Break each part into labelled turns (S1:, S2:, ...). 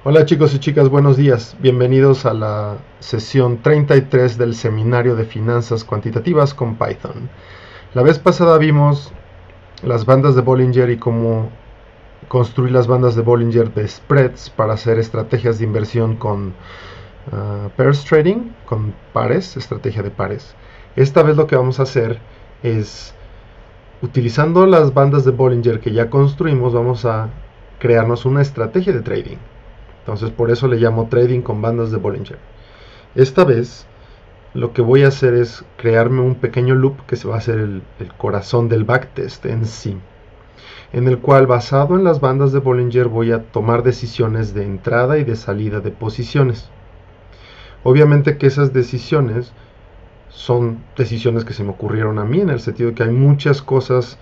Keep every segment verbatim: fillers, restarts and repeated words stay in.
S1: Hola chicos y chicas, buenos días. Bienvenidos a la sesión treinta y tres del seminario de finanzas cuantitativas con Python. La vez pasada vimos las bandas de Bollinger y cómo construir las bandas de Bollinger de spreads para hacer estrategias de inversión con uh, pairs trading, con pares, estrategia de pares. Esta vez lo que vamos a hacer es, utilizando las bandas de Bollinger que ya construimos, vamos a crearnos una estrategia de trading. Entonces por eso le llamo trading con bandas de Bollinger. Esta vez lo que voy a hacer es crearme un pequeño loop que se va a hacer el, el corazón del backtest en sí, en el cual, basado en las bandas de Bollinger, voy a tomar decisiones de entrada y de salida de posiciones. Obviamente que esas decisiones son decisiones que se me ocurrieron a mí, en el sentido de que hay muchas cosas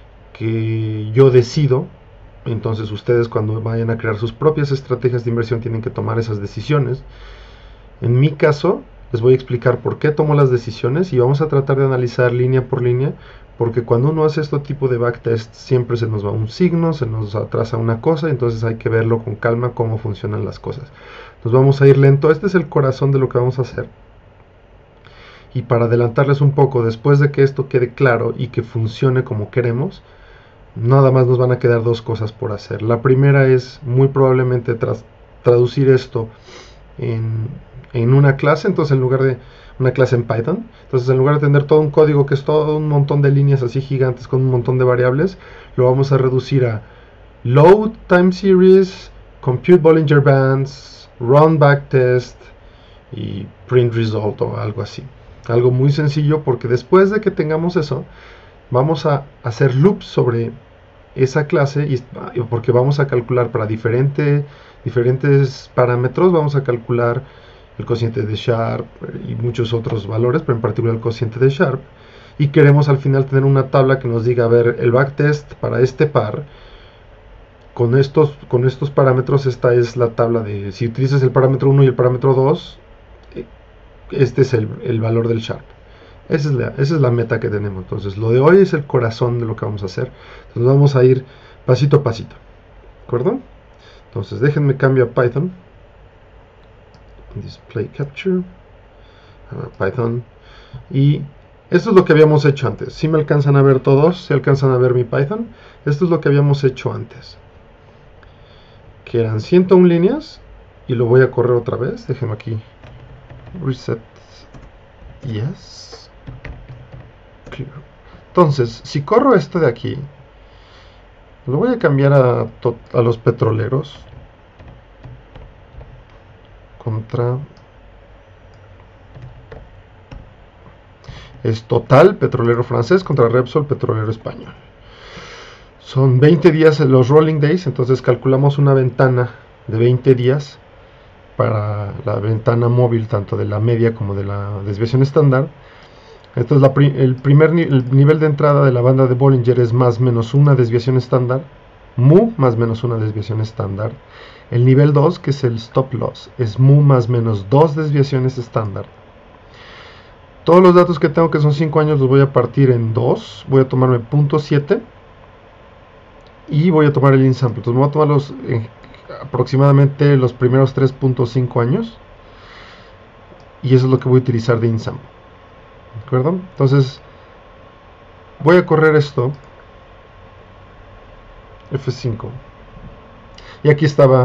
S1: que yo decido. Entonces ustedes, cuando vayan a crear sus propias estrategias de inversión, tienen que tomar esas decisiones. En mi caso, les voy a explicar por qué tomo las decisiones y vamos a tratar de analizar línea por línea, porque cuando uno hace este tipo de backtest siempre se nos va un signo, se nos atrasa una cosa, entonces hay que verlo con calma cómo funcionan las cosas. Nos vamos a ir lento. Este es el corazón de lo que vamos a hacer. Y para adelantarles un poco, después de que esto quede claro y que funcione como queremos, nada más nos van a quedar dos cosas por hacer. La primera es muy probablemente tras traducir esto en, en una clase. Entonces, en lugar de una clase en Python, entonces en lugar de tener todo un código que es todo un montón de líneas así gigantes con un montón de variables, lo vamos a reducir a load time series, compute Bollinger bands, run backtest y print result o algo así. Algo muy sencillo, porque después de que tengamos eso, vamos a hacer loops sobre esa clase, y porque vamos a calcular para diferente, diferentes parámetros. Vamos a calcular el cociente de Sharpe y muchos otros valores, pero en particular el cociente de Sharpe, y queremos al final tener una tabla que nos diga, a ver, el backtest para este par con estos, con estos parámetros, esta es la tabla de, si utilizas el parámetro uno y el parámetro dos, este es el, el valor del Sharpe. Esa es, la, esa es la meta que tenemos. Entonces, lo de hoy es el corazón de lo que vamos a hacer. Entonces, vamos a ir pasito a pasito. ¿De acuerdo? Entonces, déjenme cambio a Python. Display Capture. Python. Y esto es lo que habíamos hecho antes. Si me alcanzan a ver todos, si alcanzan a ver mi Python, esto es lo que habíamos hecho antes. Que eran ciento una líneas. Y lo voy a correr otra vez. Déjenme aquí. Reset. Yes. Entonces, si corro esto de aquí, lo voy a cambiar a, a los petroleros contra, es Total, petrolero francés, contra Repsol, petrolero español. Son veinte días en los rolling days, entonces calculamos una ventana de veinte días para la ventana móvil, tanto de la media como de la desviación estándar. Entonces la, el primer ni el nivel de entrada de la banda de Bollinger es más menos una desviación estándar, mu más menos una desviación estándar. El nivel dos, que es el stop loss, es mu más menos dos desviaciones estándar. Todos los datos que tengo, que son cinco años, los voy a partir en dos. Voy a tomarme punto siete y voy a tomar el insample. Entonces me voy a tomar los, eh, aproximadamente los primeros tres punto cinco años, y eso es lo que voy a utilizar de insample. ¿De acuerdo? Entonces voy a correr esto, F cinco, y aquí estaba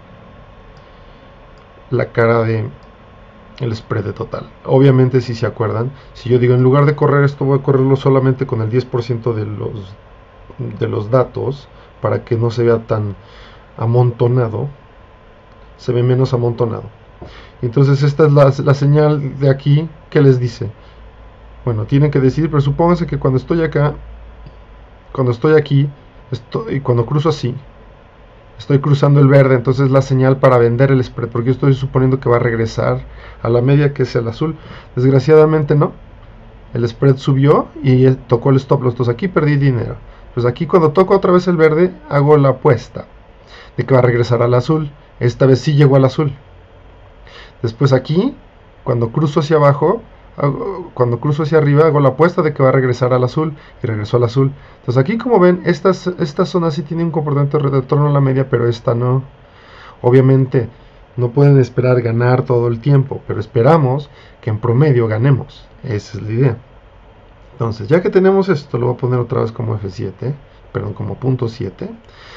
S1: la cara de el spread de Total. Obviamente, si se acuerdan, si yo digo, en lugar de correr esto, voy a correrlo solamente con el diez por ciento de los, de los datos, para que no se vea tan amontonado, se ve menos amontonado. Entonces esta es la, la señal de aquí que les dice, bueno, tienen que decidir, pero supónganse que cuando estoy acá, cuando estoy aquí, estoy, y cuando cruzo así, estoy cruzando el verde, entonces es la señal para vender el spread, porque yo estoy suponiendo que va a regresar a la media, que es el azul. Desgraciadamente no, el spread subió y tocó el stop loss, entonces aquí perdí dinero. Pues aquí, cuando toco otra vez el verde, hago la apuesta de que va a regresar al azul. Esta vez sí llegó al azul. Después aquí, cuando cruzo hacia abajo, hago, cuando cruzo hacia arriba, hago la apuesta de que va a regresar al azul, y regresó al azul. Entonces aquí, como ven, esta, esta zona sí tiene un comportamiento de retorno a la media, pero esta no. Obviamente no pueden esperar ganar todo el tiempo, pero esperamos que en promedio ganemos. Esa es la idea. Entonces, ya que tenemos esto, lo voy a poner otra vez como F siete, perdón, como punto siete.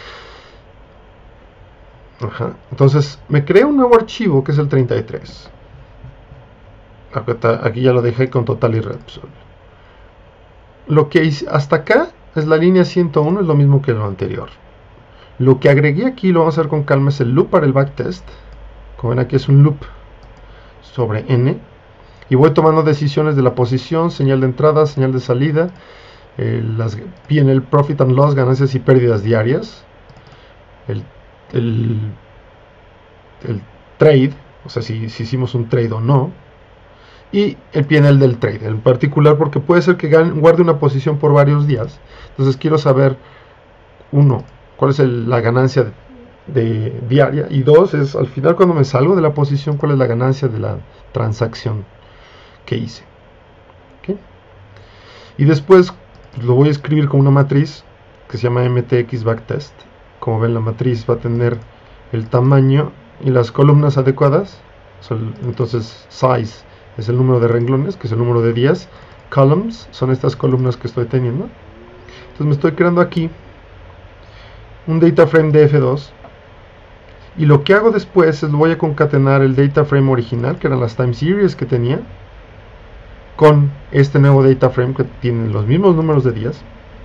S1: Ajá. Entonces, me crea un nuevo archivo que es el treinta y tres. Aquí ya lo dejé con total y Repsol. Lo que hice hasta acá es la línea ciento uno, es lo mismo que lo anterior. Lo que agregué aquí, lo vamos a hacer con calma, es el loop para el backtest. Como ven, aquí es un loop sobre n. Y voy tomando decisiones de la posición, señal de entrada, señal de salida, eh, las P and L, Profit and Loss, ganancias y pérdidas diarias, el, el, el trade, o sea, si, si hicimos un trade o no, y el P and L del trade, en particular porque puede ser que gane, guarde una posición por varios días. Entonces quiero saber, uno, cuál es el, la ganancia de, de diaria, y dos, es al final cuando me salgo de la posición, cuál es la ganancia de la transacción que hice. ¿Okay? Y después pues, lo voy a escribir con una matriz que se llama M T X Backtest. Como ven, la matriz va a tener el tamaño y las columnas adecuadas. Entonces size es el número de renglones, que es el número de días. Columns son estas columnas que estoy teniendo. Entonces me estoy creando aquí un data frame de F dos. Y lo que hago después es voy a concatenar el data frame original, que eran las time series que tenía, con este nuevo data frame que tiene los mismos números de días.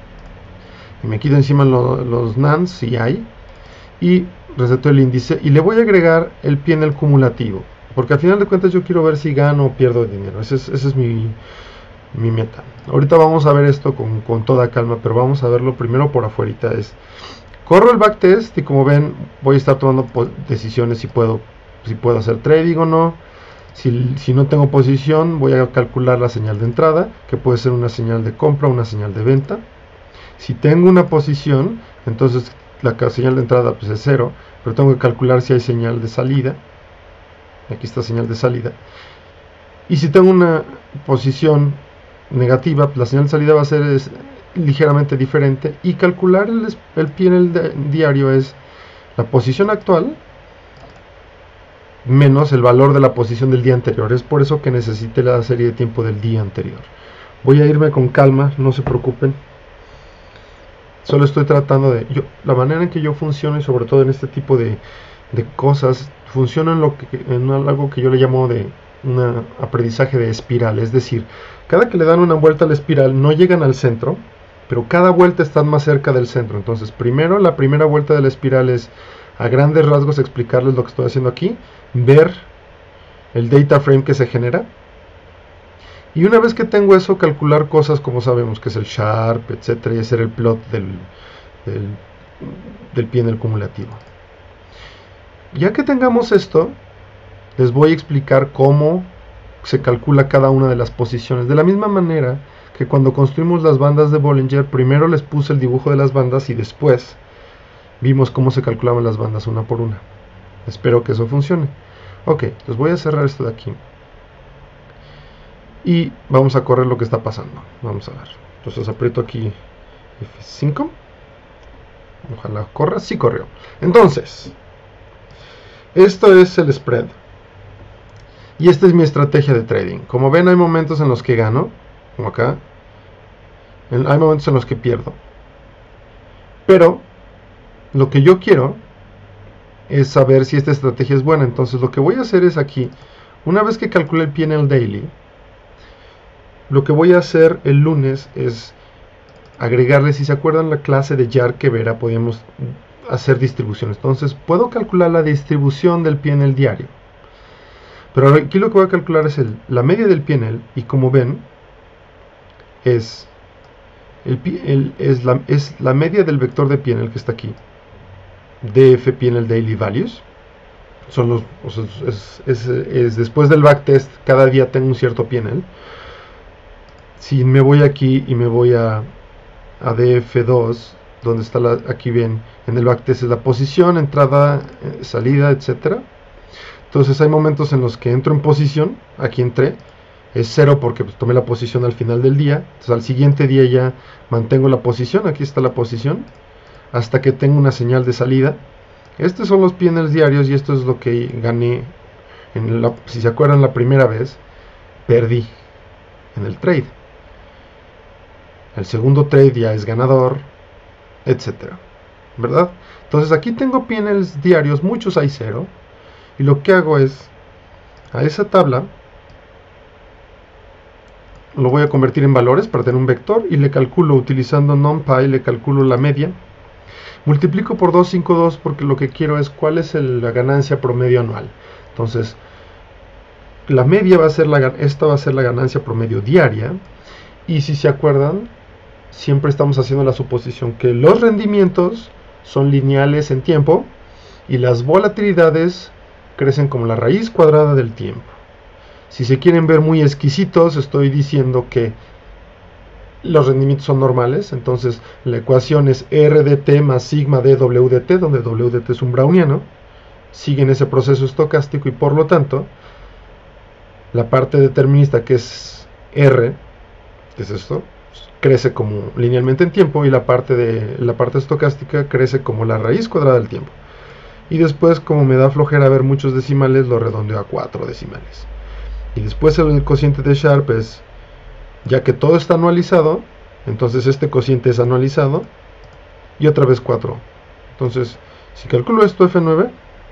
S1: Y me quito encima lo, los nans si hay. Y reseto el índice. Y le voy a agregar el P and L cumulativo. Porque al final de cuentas yo quiero ver si gano o pierdo dinero. Ese es, ese es mi, mi meta. Ahorita vamos a ver esto con, con toda calma. Pero vamos a verlo primero por afuera. Es, corro el backtest y como ven voy a estar tomando decisiones si puedo, si puedo hacer trading o no. Si, si no tengo posición, voy a calcular la señal de entrada, que puede ser una señal de compra o una señal de venta. Si tengo una posición, entonces la señal de entrada pues, es cero, pero tengo que calcular si hay señal de salida. Aquí está señal de salida. Y si tengo una posición negativa, pues, la señal de salida va a ser es, ligeramente diferente. Y calcular el, el P and L diario es la posición actual menos el valor de la posición del día anterior. Es por eso que necesité la serie de tiempo del día anterior. Voy a irme con calma, no se preocupen. Solo estoy tratando de... Yo, la manera en que yo funciono, y sobre todo en este tipo de, de cosas, funciona en, lo que, en algo que yo le llamo de un aprendizaje de espiral. Es decir, cada que le dan una vuelta a la espiral, no llegan al centro, pero cada vuelta están más cerca del centro. Entonces, primero, la primera vuelta de la espiral es, a grandes rasgos, explicarles lo que estoy haciendo aquí, ver el data frame que se genera, y una vez que tengo eso, calcular cosas como sabemos que es el Sharp, etcétera, y hacer el plot del, del, del P and L cumulativo. Ya que tengamos esto, les voy a explicar cómo se calcula cada una de las posiciones. De la misma manera que cuando construimos las bandas de Bollinger, primero les puse el dibujo de las bandas y después vimos cómo se calculaban las bandas una por una. Espero que eso funcione. Ok, les voy a cerrar esto de aquí. Y vamos a correr lo que está pasando. Vamos a ver. Entonces aprieto aquí F cinco. Ojalá corra. Sí corrió. Entonces, esto es el spread. Y esta es mi estrategia de trading. Como ven, hay momentos en los que gano, como acá. Hay momentos en los que pierdo. Pero lo que yo quiero es saber si esta estrategia es buena. Entonces lo que voy a hacer es aquí, una vez que calcule el P and L daily, lo que voy a hacer el lunes es agregarle, si se acuerdan la clase de Jar que verá, podíamos hacer distribuciones. Entonces puedo calcular la distribución del P and L diario. Pero aquí lo que voy a calcular es el, la media del P and L, y como ven, es, el, el, es, la, es la media del vector de P and L que está aquí. D F P and L Daily Values. Son los, o sea, es, es, es después del backtest, cada día tengo un cierto P and L. Si me voy aquí y me voy a, a D F dos, donde está la, aquí ven, en el backtest es la posición, entrada, eh, salida, etcétera. Entonces hay momentos en los que entro en posición, aquí entré, es cero porque pues, tomé la posición al final del día. Entonces al siguiente día ya mantengo la posición, aquí está la posición, hasta que tengo una señal de salida. Estos son los P and Ls diarios y esto es lo que gané. En la, si se acuerdan, la primera vez perdí en el trade. El segundo trade ya es ganador, etcétera, ¿verdad? Entonces aquí tengo P and Ls diarios, muchos hay cero, y lo que hago es, a esa tabla lo voy a convertir en valores para tener un vector y le calculo utilizando NumPy, le calculo la media, multiplico por doscientos cincuenta y dos porque lo que quiero es cuál es el, la ganancia promedio anual. Entonces la media va a ser la, esta va a ser la ganancia promedio diaria, y si se acuerdan, siempre estamos haciendo la suposición que los rendimientos son lineales en tiempo y las volatilidades crecen como la raíz cuadrada del tiempo. Si se quieren ver muy exquisitos, estoy diciendo que los rendimientos son normales, entonces la ecuación es R de t más sigma de W de t, donde W de t es un browniano, siguen ese proceso estocástico y por lo tanto la parte determinista, que es R, que es esto, crece como linealmente en tiempo, y la parte de la parte estocástica crece como la raíz cuadrada del tiempo. Y después, como me da flojera ver muchos decimales, lo redondeo a cuatro decimales. Y después el cociente de Sharpe es, ya que todo está anualizado, entonces este cociente es anualizado, y otra vez cuatro. Entonces, si calculo esto F nueve,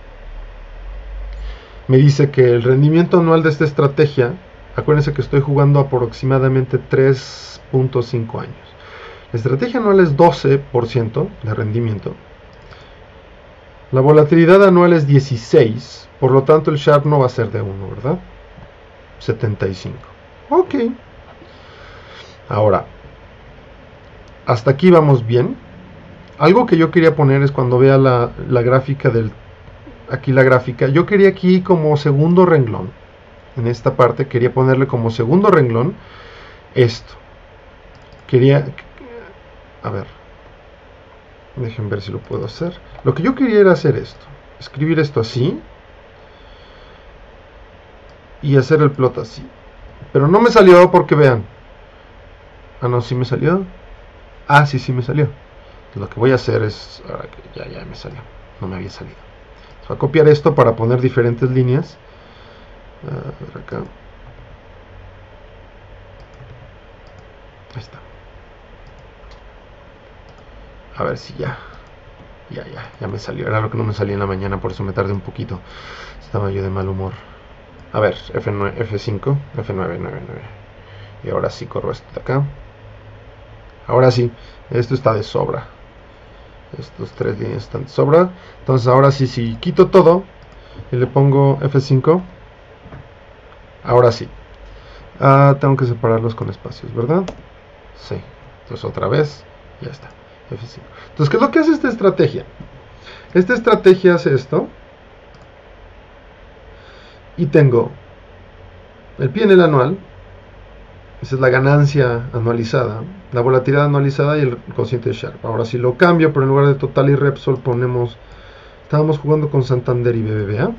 S1: me dice que el rendimiento anual de esta estrategia, acuérdense que estoy jugando aproximadamente tres punto cinco años. La estrategia anual es doce por ciento de rendimiento. La volatilidad anual es dieciséis, por lo tanto el Sharpe no va a ser de uno, ¿verdad? setenta y cinco. Ok. Ahora, hasta aquí vamos bien. Algo que yo quería poner es cuando vea la, la gráfica del... Aquí la gráfica. Yo quería aquí como segundo renglón. En esta parte quería ponerle como segundo renglón esto. Quería... A ver. Dejen ver si lo puedo hacer. Lo que yo quería era hacer esto. Escribir esto así. Y hacer el plot así. Pero no me salió porque vean. Ah, no, sí me salió. Ah, sí, sí me salió. Lo que voy a hacer es... Ahora que ya, ya me salió. No me había salido. Voy a copiar esto para poner diferentes líneas. A ver acá. Ahí está. A ver si ya. Ya, ya, ya me salió. Era lo que no me salía en la mañana, por eso me tardé un poquito. Estaba yo de mal humor. A ver, F nueve, F cinco, F nueve, nueve, nueve. Y ahora sí corro esto de acá. Ahora sí, esto está de sobra. Estos tres líneas están de sobra. Entonces ahora sí, si quito todo y le pongo F cinco. Ahora sí. Ah, tengo que separarlos con espacios, ¿verdad? Sí. Entonces otra vez, ya está. F cinco. Entonces, ¿qué es lo que hace esta estrategia? Esta estrategia hace esto. Y tengo el P and L anual, esa es la ganancia anualizada, la volatilidad anualizada y el cociente de Sharpe. Ahora si lo cambio, pero en lugar de total y Repsol ponemos, estábamos jugando con Santander y B B V A.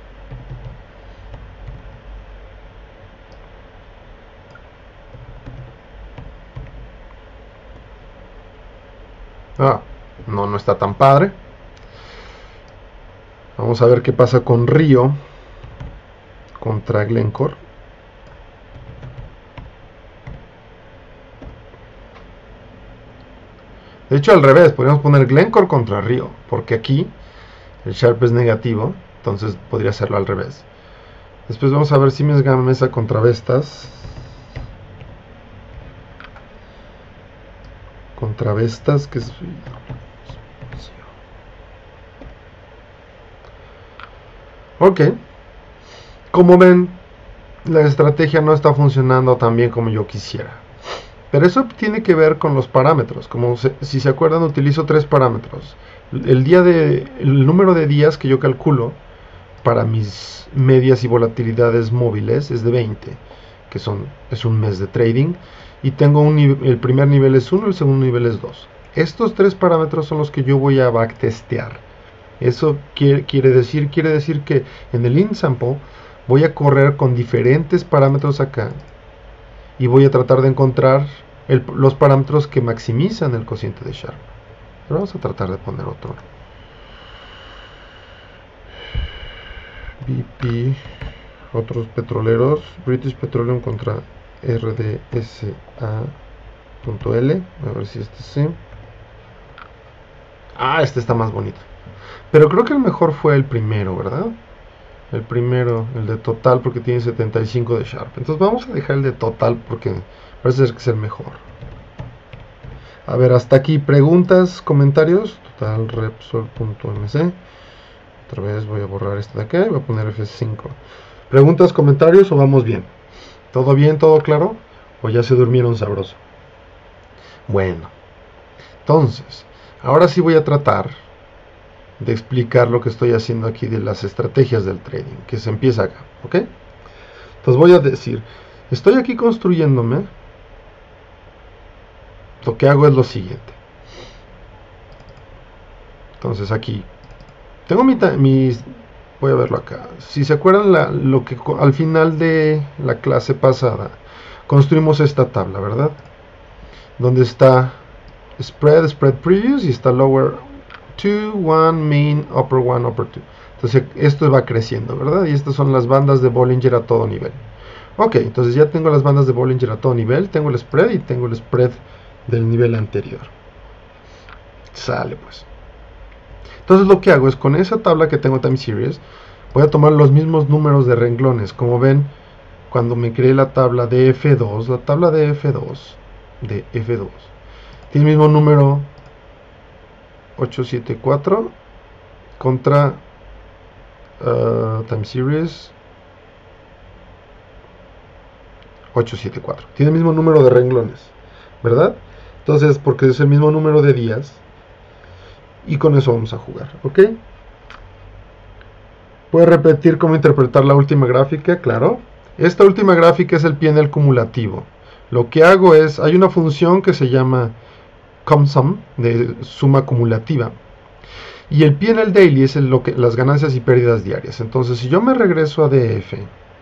S1: Ah, no, no está tan padre. Vamos a ver qué pasa con Río contra Glencore. De hecho, al revés, podríamos poner Glencore contra Río, porque aquí el Sharpe es negativo, entonces podría hacerlo al revés. Después vamos a ver Siemens Gamesa contra Vestas. Contra Vestas, que es... Ok. Como ven, la estrategia no está funcionando tan bien como yo quisiera. Pero eso tiene que ver con los parámetros. Como se, si se acuerdan, utilizo tres parámetros. El, día de, el número de días que yo calculo para mis medias y volatilidades móviles es de veinte, que son, es un mes de trading. Y tengo un el primer nivel es uno, el segundo nivel es dos. Estos tres parámetros son los que yo voy a backtestear. Eso quiere, quiere decir quiere decir que en el InSample voy a correr con diferentes parámetros acá y voy a tratar de encontrar el, los parámetros que maximizan el cociente de Sharpe. Pero vamos a tratar de poner otro. B P, otros petroleros, British Petroleum contra R D S A.L, a ver si este sí. Ah, este está más bonito. Pero creo que el mejor fue el primero, ¿verdad? El primero, el de total, porque tiene setenta y cinco de Sharp. Entonces vamos a dejar el de total porque parece que es el mejor. A ver, hasta aquí preguntas, comentarios. Total Repsol.mc. Otra vez voy a borrar este de acá y voy a poner F cinco. Preguntas, comentarios o vamos bien. ¿Todo bien, todo claro? ¿O ya se durmieron sabroso? Bueno, entonces, ahora sí voy a tratar de explicar lo que estoy haciendo aquí de las estrategias del trading, que se empieza acá, ¿ok? Entonces voy a decir, estoy aquí construyéndome. Lo que hago es lo siguiente. Entonces aquí tengo mi, mis, voy a verlo acá. Si se acuerdan la, lo que al final de la clase pasada construimos esta tabla, ¿verdad? Donde está spread, spread previous y está lower two, one, mean, upper one, upper two. Entonces esto va creciendo, ¿verdad? Y estas son las bandas de Bollinger a todo nivel. Ok, entonces ya tengo las bandas de Bollinger a todo nivel, tengo el spread y tengo el spread del nivel anterior. Sale pues. Entonces lo que hago es con esa tabla que tengo time series, voy a tomar los mismos números de renglones. Como ven, cuando me creé la tabla de F dos, la tabla de F dos, de F dos, tiene el mismo número ochocientos setenta y cuatro contra uh, time series ochocientos setenta y cuatro. Tiene el mismo número de renglones, ¿verdad? Entonces, porque es el mismo número de días. Y con eso vamos a jugar, ¿ok? ¿Puedo repetir cómo interpretar la última gráfica? Claro. Esta última gráfica es el P and L cumulativo. Lo que hago es, hay una función que se llama CumSum, de suma acumulativa. Y el P and L daily es el, lo que, las ganancias y pérdidas diarias. Entonces, si yo me regreso a D F,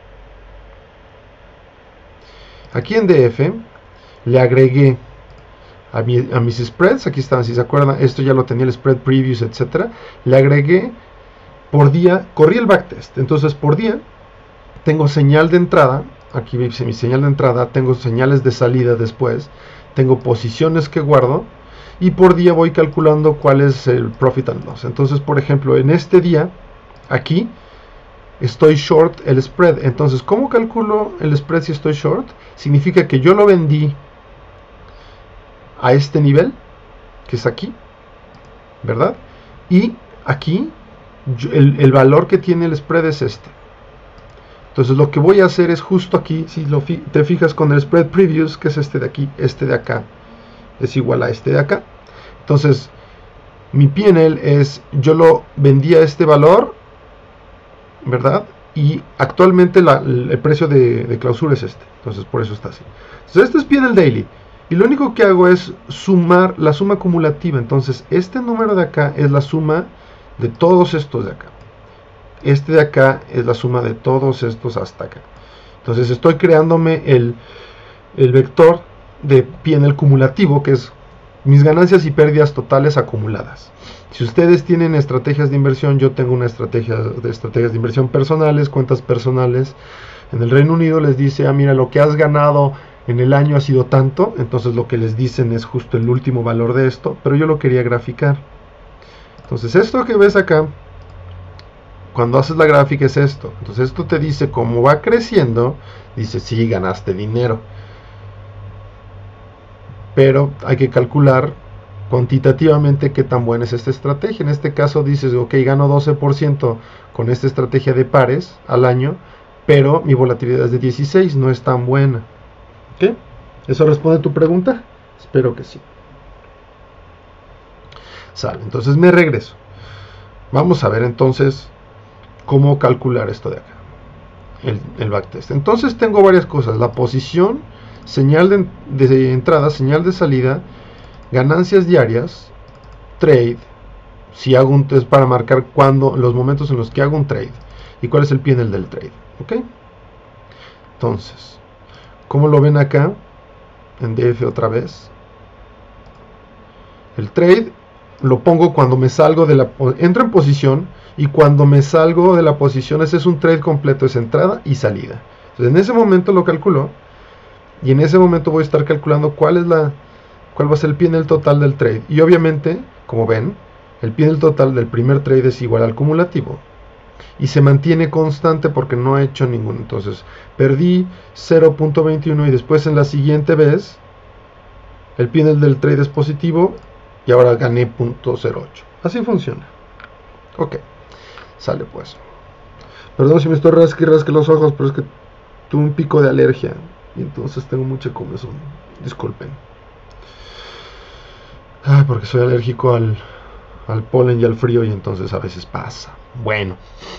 S1: aquí en D F, le agregué A, mi, a mis spreads, aquí están, si se acuerdan, esto ya lo tenía el spread previews, etcétera. Le agregué por día, corrí el backtest, entonces por día tengo señal de entrada, aquí dice mi señal de entrada, tengo señales de salida después, tengo posiciones que guardo y por día voy calculando cuál es el profit and loss. Entonces, por ejemplo, en este día, aquí estoy short el spread. Entonces, ¿cómo calculo el spread si estoy short? Significa que yo lo vendí a este nivel, que es aquí, ¿verdad? Y aquí, yo, el, el valor que tiene el spread es este. Entonces lo que voy a hacer es justo aquí, si lo fi te fijas con el spread previous, que es este de aquí, este de acá, es igual a este de acá. Entonces, mi P and L es, yo lo vendí a este valor, ¿verdad? Y actualmente la, el precio de, de clausura es este. Entonces, por eso está así. Entonces, este es P and L daily. Y lo único que hago es sumar la suma acumulativa. Entonces, este número de acá es la suma de todos estos de acá. Este de acá es la suma de todos estos hasta acá. Entonces, estoy creándome el, el vector de P and L cumulativo, que es mis ganancias y pérdidas totales acumuladas. Si ustedes tienen estrategias de inversión, yo tengo una estrategia de estrategias de inversión personales, cuentas personales. En el Reino Unido les dice, ah, mira, lo que has ganado en el año ha sido tanto, entonces lo que les dicen es justo el último valor de esto, pero yo lo quería graficar. Entonces esto que ves acá, cuando haces la gráfica es esto. Entonces esto te dice cómo va creciendo, dice sí, ganaste dinero. Pero hay que calcular cuantitativamente qué tan buena es esta estrategia. En este caso dices, ok, gano doce por ciento con esta estrategia de pares al año, pero mi volatilidad es de dieciséis, no es tan buena. ¿Ok? ¿Eso responde a tu pregunta? Espero que sí. Sale, entonces me regreso. Vamos a ver entonces cómo calcular esto de acá, el, el backtest. Entonces tengo varias cosas, la posición, señal de, de entrada, señal de salida, ganancias diarias, trade, si hago un test para marcar cuándo, los momentos en los que hago un trade, y cuál es el P and L del trade. ¿Ok? Entonces, ¿cómo lo ven acá? En D F otra vez. El trade, lo pongo cuando me salgo de la... Entro en posición y cuando me salgo de la posición, ese es un trade completo, es entrada y salida. Entonces, en ese momento lo calculo y en ese momento voy a estar calculando cuál es la... cuál va a ser el P and L total del trade. Y obviamente, como ven, el P and L total del primer trade es igual al cumulativo. Y se mantiene constante porque no he hecho ninguno. Entonces, perdí cero punto veintiuno y después en la siguiente vez, el P and L del trade es positivo y ahora gané punto cero ocho. Así funciona. Ok, sale pues. Perdón si me estoy rasque y rasque los ojos, pero es que tuve un pico de alergia y entonces tengo mucha comezón. Disculpen. Ay, porque soy alérgico al, al polen y al frío y entonces a veces pasa. Bueno.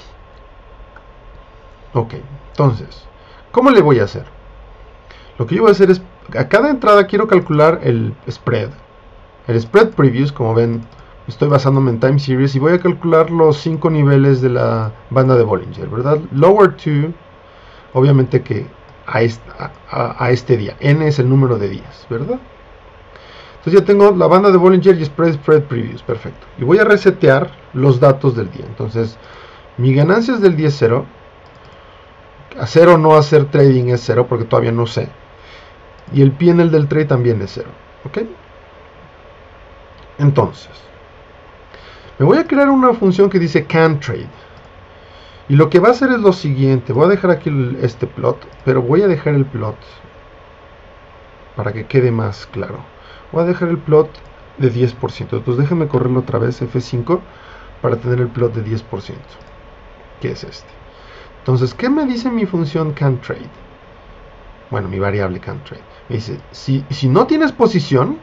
S1: Ok, entonces, ¿cómo le voy a hacer? Lo que yo voy a hacer es, a cada entrada quiero calcular el spread. El spread previous, como ven, estoy basándome en time series y voy a calcular los cinco niveles de la banda de Bollinger, ¿verdad? Lower two, obviamente que a este, a, a este día. N es el número de días, ¿verdad? Entonces ya tengo la banda de Bollinger y spread, spread previous, perfecto. Y voy a resetear los datos del día. Entonces, mi ganancias del día es cero. Hacer o no hacer trading es cero porque todavía no sé. Y el P and L del trade también es cero. ¿Ok? Entonces, me voy a crear una función que dice can trade. Y lo que va a hacer es lo siguiente. Voy a dejar aquí el, este plot, pero voy a dejar el plot para que quede más claro. Voy a dejar el plot de diez por ciento. Entonces déjenme correrlo otra vez, F cinco, para tener el plot de diez por ciento. Que es este. Entonces, ¿qué me dice mi función canTrade? Bueno, mi variable canTrade. Me dice, si, si no tienes posición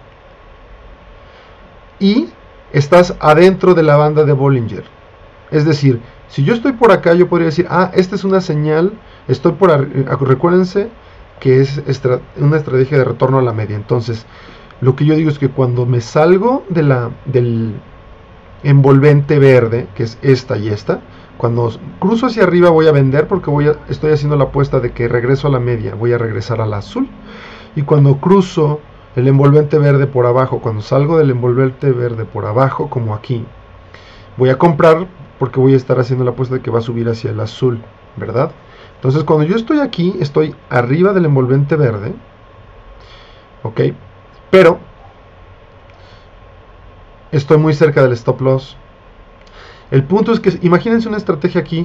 S1: y estás adentro de la banda de Bollinger. Es decir, si yo estoy por acá, yo podría decir, ah, esta es una señal, estoy por arriba. Recuérdense que es estra una estrategia de retorno a la media. Entonces, lo que yo digo es que cuando me salgo de la, del envolvente verde, que es esta y esta, cuando cruzo hacia arriba voy a vender porque voy a, estoy haciendo la apuesta de que regreso a la media, voy a regresar al azul. Y cuando cruzo el envolvente verde por abajo, cuando salgo del envolvente verde por abajo, como aquí, voy a comprar porque voy a estar haciendo la apuesta de que va a subir hacia el azul, ¿verdad? Entonces cuando yo estoy aquí, estoy arriba del envolvente verde, ¿ok? Pero estoy muy cerca del stop loss. El punto es que, imagínense una estrategia aquí.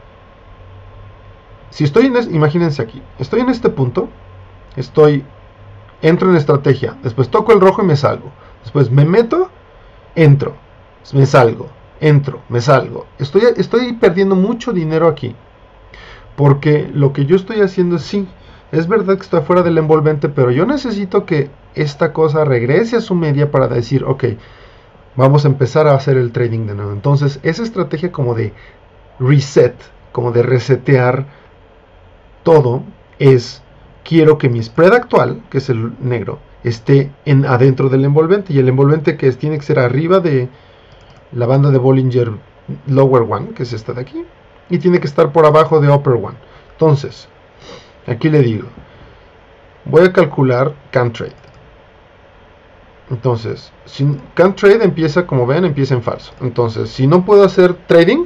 S1: Si estoy en, es, imagínense aquí, estoy en este punto, estoy, entro en estrategia, después toco el rojo y me salgo, después me meto, entro, me salgo, entro, me salgo. Estoy, estoy perdiendo mucho dinero aquí, porque lo que yo estoy haciendo es, sí, es verdad que estoy fuera del envolvente, pero yo necesito que esta cosa regrese a su media para decir, ok, vamos a empezar a hacer el trading de nuevo. Entonces, esa estrategia como de reset, como de resetear todo, es, quiero que mi spread actual, que es el negro, esté en, adentro del envolvente. Y el envolvente que es, tiene que ser arriba de la banda de Bollinger Lower One, que es esta de aquí, y tiene que estar por abajo de Upper One. Entonces, aquí le digo, voy a calcular canTrade. Entonces, si canTrade empieza, como ven, empieza en falso. Entonces, si no puedo hacer trading,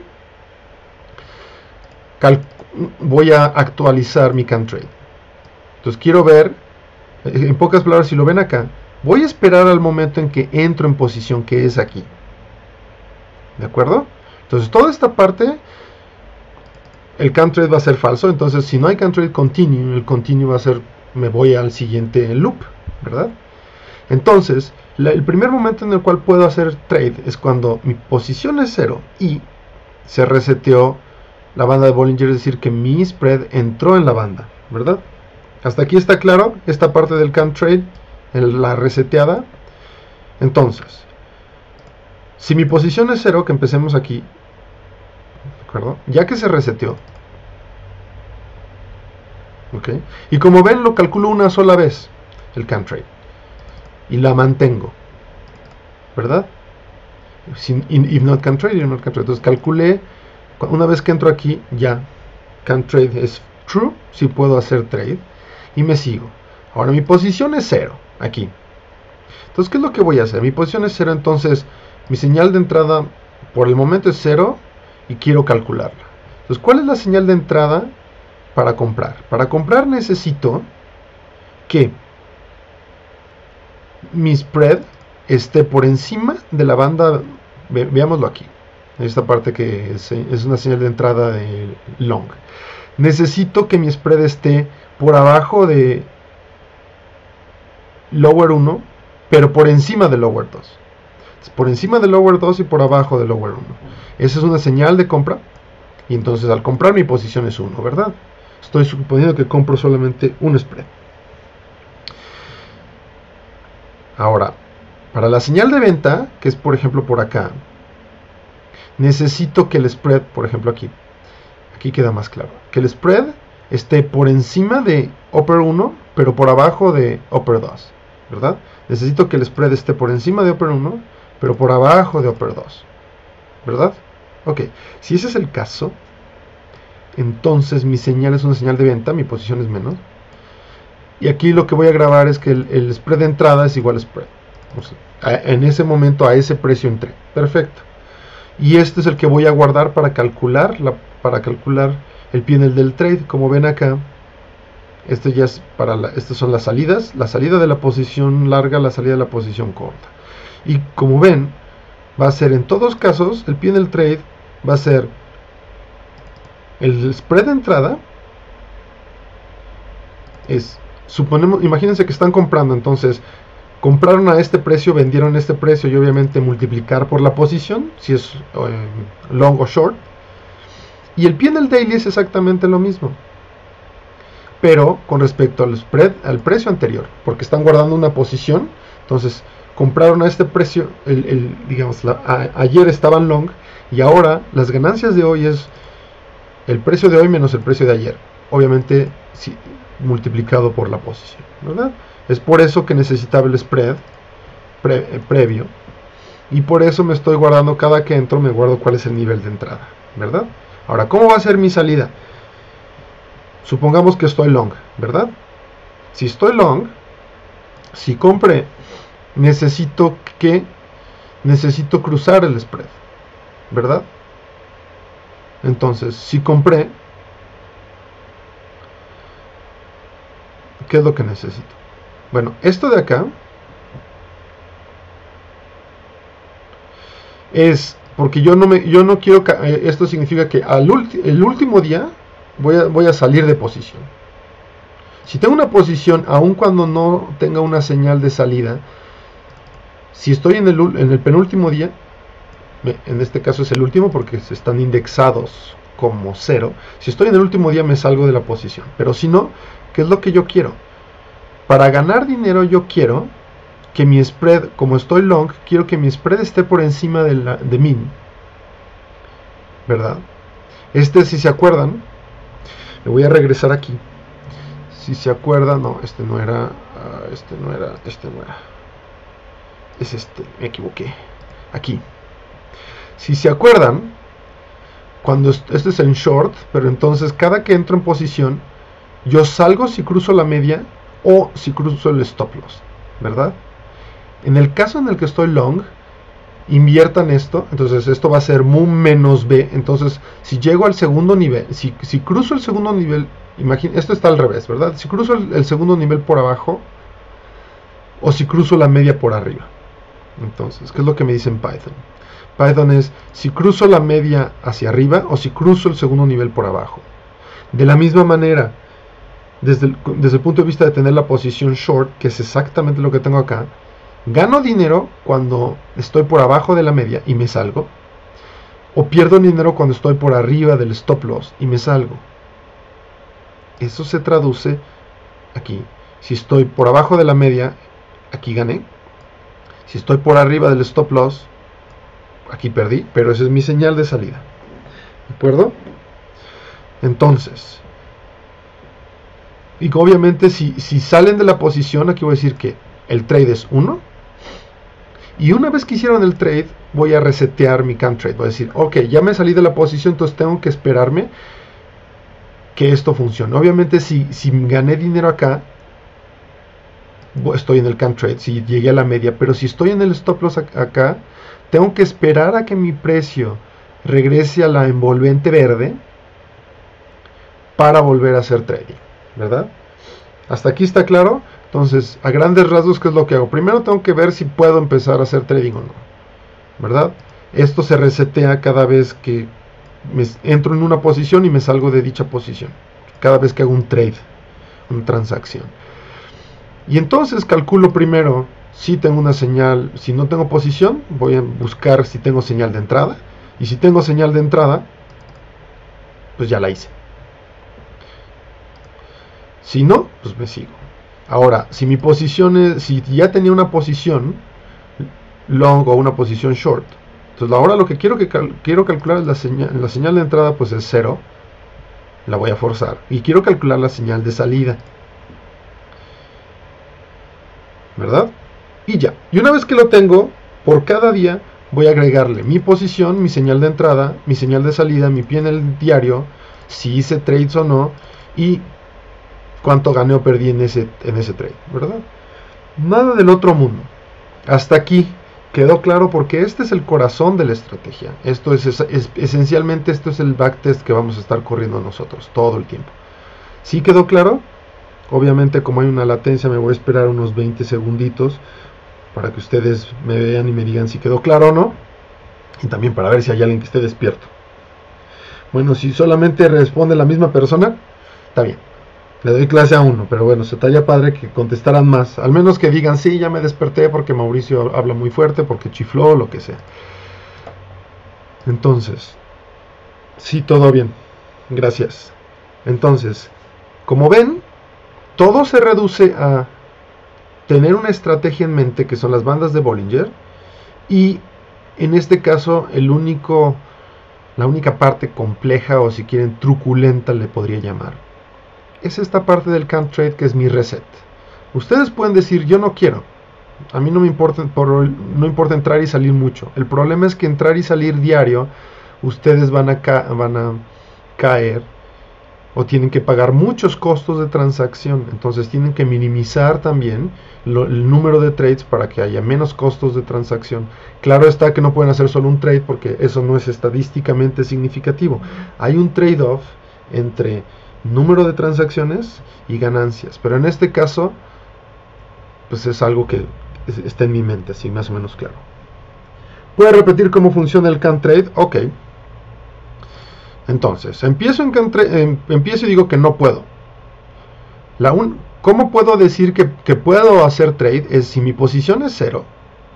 S1: voy a actualizar mi canTrade. Entonces, quiero ver, en pocas palabras, si lo ven acá, voy a esperar al momento en que entro en posición, que es aquí. ¿De acuerdo? Entonces, toda esta parte, el canTrade va a ser falso. Entonces, si no hay canTrade continue, el continue va a ser, me voy al siguiente loop, ¿verdad? Entonces, la, el primer momento en el cual puedo hacer trade es cuando mi posición es cero y se reseteó la banda de Bollinger, es decir, que mi spread entró en la banda, ¿verdad? Hasta aquí está claro esta parte del canTrade, la reseteada. Entonces, si mi posición es cero, que empecemos aquí, ¿de acuerdo? Ya que se reseteó, ¿ok? Y como ven, lo calculo una sola vez, el canTrade. Y la mantengo, ¿verdad? Sin, if not canTrade, if not canTrade. Entonces calculé, una vez que entro aquí, ya canTrade es true, si puedo hacer trade, y me sigo. Ahora mi posición es cero, aquí. Entonces, ¿qué es lo que voy a hacer? Mi posición es cero, entonces Mi señal de entrada por el momento es cero y quiero calcularla. Entonces, ¿cuál es la señal de entrada para comprar? Para comprar necesito que mi spread esté por encima de la banda, ve, veámoslo aquí, esta parte que es, es una señal de entrada de long. Necesito que mi spread esté por abajo de lower uno, pero por encima de lower dos. Por encima de lower dos y por abajo de lower uno. Esa es una señal de compra. Y entonces al comprar mi posición es uno, ¿verdad? Estoy suponiendo que compro solamente un spread. Ahora, para la señal de venta, que es por ejemplo por acá, necesito que el spread, por ejemplo aquí, aquí queda más claro, que el spread esté por encima de upper uno, pero por abajo de upper dos, ¿verdad? Necesito que el spread esté por encima de upper uno, pero por abajo de upper dos, ¿verdad? Ok, si ese es el caso, entonces mi señal es una señal de venta, mi posición es menos. Y aquí lo que voy a grabar es que el, el spread de entrada es igual a spread. O sea, a, en ese momento a ese precio entré. Perfecto. Y este es el que voy a guardar para calcular, la, para calcular el P and L del trade. Como ven acá, esto ya es para la, estas son las salidas. La salida de la posición larga, la salida de la posición corta. Y como ven, va a ser en todos casos, el P and L trade va a ser el spread de entrada es, suponemos, imagínense que están comprando, entonces compraron a este precio, vendieron a este precio y obviamente multiplicar por la posición, si es eh, long o short. Y el P and L daily es exactamente lo mismo, pero con respecto al spread, al precio anterior, porque están guardando una posición, entonces compraron a este precio, el, el, digamos, la, a, ayer estaban long y ahora las ganancias de hoy es el precio de hoy menos el precio de ayer, obviamente sí, multiplicado por la posición, ¿verdad? Es por eso que necesitaba el spread pre, eh, previo, y por eso me estoy guardando, cada que entro me guardo cuál es el nivel de entrada, ¿verdad? Ahora, ¿cómo va a ser mi salida? Supongamos que estoy long, ¿verdad? Si estoy long, si compré, necesito que necesito cruzar el spread, ¿verdad? Entonces, si compré, ¿qué es lo que necesito? Bueno, esto de acá es porque yo no me, yo no quiero, esto significa que al ulti, el último día voy a, voy a salir de posición. Si tengo una posición, aun cuando no tenga una señal de salida, si estoy en el, en el penúltimo día, en este caso es el último porque se están indexados como cero, si estoy en el último día me salgo de la posición. Pero si no, ¿qué es lo que yo quiero? Para ganar dinero yo quiero que mi spread, como estoy long, quiero que mi spread esté por encima de, la, de min, ¿verdad? Este, si se acuerdan, me voy a regresar aquí. Si se acuerdan, no, este no era, uh, este no era, este no era, es este, me equivoqué, aquí. Si se acuerdan, cuando esto es en short, pero entonces cada que entro en posición, yo salgo si cruzo la media o si cruzo el stop loss, ¿verdad? En el caso en el que estoy long, inviertan esto, entonces esto va a ser mu menos b, entonces si llego al segundo nivel, si, si cruzo el segundo nivel, imagínense, esto está al revés, ¿verdad? Si cruzo el, el segundo nivel por abajo, o si cruzo la media por arriba. Entonces, ¿qué es lo que me dice en Python? Python es si cruzo la media hacia arriba o si cruzo el segundo nivel por abajo. De la misma manera, desde el, desde el punto de vista de tener la posición short, que es exactamente lo que tengo acá, gano dinero cuando estoy por abajo de la media y me salgo, o pierdo dinero cuando estoy por arriba del stop loss y me salgo. Eso se traduce aquí. Si estoy por abajo de la media, aquí gané. Si estoy por arriba del stop loss, aquí perdí, pero esa es mi señal de salida. ¿De acuerdo? Entonces, y obviamente si, si salen de la posición, aquí voy a decir que el trade es uno. Y una vez que hicieron el trade, voy a resetear mi count trade. Voy a decir, ok, ya me salí de la posición, entonces tengo que esperarme que esto funcione. Obviamente si, si gané dinero acá, estoy en el count trade, si llegué a la media, pero si estoy en el stop loss acá, tengo que esperar a que mi precio regrese a la envolvente verde para volver a hacer trading, ¿verdad? ¿Hasta aquí está claro? Entonces, a grandes rasgos, ¿qué es lo que hago? Primero tengo que ver si puedo empezar a hacer trading o no, ¿verdad? Esto se resetea cada vez que me entro en una posición y me salgo de dicha posición, cada vez que hago un trade, una transacción. Y entonces calculo primero si tengo una señal. Si no tengo posición, voy a buscar si tengo señal de entrada, y si tengo señal de entrada, pues ya la hice. Si no, pues me sigo. Ahora, si mi posición es, si ya tenía una posición long o una posición short, entonces ahora lo que quiero que cal, quiero calcular es la señal, la señal de entrada, pues es cero, la voy a forzar, y quiero calcular la señal de salida, ¿verdad? Y ya, y una vez que lo tengo, por cada día voy a agregarle mi posición, mi señal de entrada, mi señal de salida, mi pie en el diario, si hice trades o no, y cuánto gané o perdí en ese, en ese trade, ¿verdad? Nada del otro mundo. Hasta aquí quedó claro, porque este es el corazón de la estrategia. Esto es, es, es esencialmente esto es el backtest que vamos a estar corriendo nosotros todo el tiempo. ¿Sí quedó claro? Obviamente, como hay una latencia, me voy a esperar unos veinte segunditos para que ustedes me vean y me digan si quedó claro o no, y también para ver si hay alguien que esté despierto. Bueno, si solamente responde la misma persona, está bien. Le doy clase a uno, pero bueno, se estaría padre que contestaran más. Al menos que digan, sí, ya me desperté porque Mauricio habla muy fuerte, porque chifló, o lo que sea. Entonces, sí, todo bien. Gracias. Entonces, como ven, todo se reduce a tener una estrategia en mente, que son las bandas de Bollinger, y en este caso, el único, la única parte compleja, o si quieren truculenta le podría llamar, es esta parte del cam trade, que es mi reset. Ustedes pueden decir, yo no quiero, a mí no me importa, por, no importa entrar y salir mucho. El problema es que entrar y salir diario, ustedes van a, ca van a caer o tienen que pagar muchos costos de transacción. Entonces tienen que minimizar también lo, el número de trades para que haya menos costos de transacción. Claro está que no pueden hacer solo un trade, porque eso no es estadísticamente significativo. Hay un trade-off entre número de transacciones y ganancias, pero en este caso pues es algo que está en mi mente, así más o menos claro. ¿Puedo repetir cómo funciona el cam trade? Ok. Entonces, empiezo, en cam trade, empiezo y digo que no puedo. La un, ¿Cómo puedo decir que, que puedo hacer trade? Es si mi posición es cero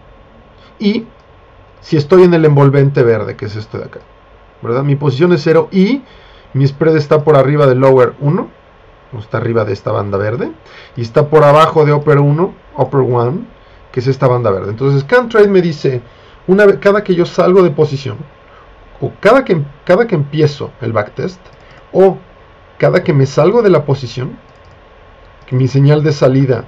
S1: y si estoy en el envolvente verde, que es esto de acá, ¿verdad? Mi posición es cero y mi spread está por arriba del lower uno, o está arriba de esta banda verde, y está por abajo de upper uno, upper uno, que es esta banda verde. Entonces, cam trade me dice, una vez, cada que yo salgo de posición, o cada que, cada que empiezo el backtest, o cada que me salgo de la posición, que mi señal de salida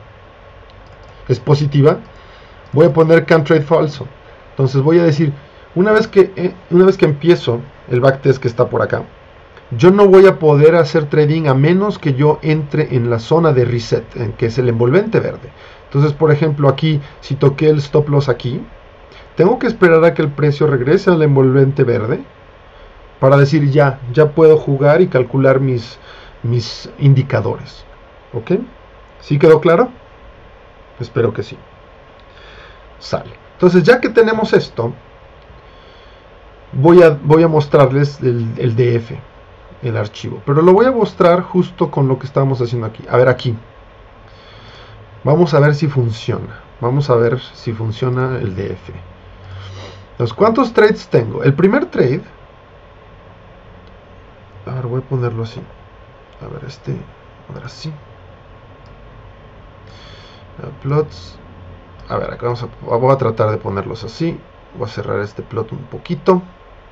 S1: es positiva, voy a poner cam trade falso. Entonces voy a decir, una vez que, eh, una vez que empiezo el backtest, que está por acá, yo no voy a poder hacer trading a menos que yo entre en la zona de reset, en que es el envolvente verde. Entonces, por ejemplo, aquí, si toqué el stop loss aquí, tengo que esperar a que el precio regrese al envolvente verde para decir ya, ya puedo jugar y calcular mis, mis indicadores. ¿Ok? ¿Sí quedó claro? Espero que sí. Sale. Entonces, ya que tenemos esto, voy a, voy a mostrarles el, el D F. El archivo, pero lo voy a mostrar justo con lo que estamos haciendo aquí. A ver, aquí vamos a ver si funciona. Vamos a ver si funciona el D F. Entonces, ¿cuántos trades tengo? El primer trade, a ver, voy a ponerlo así. A ver, este, a ver, así. Plots. A ver, acá vamos a, voy a tratar de ponerlos así. Voy a cerrar este plot un poquito.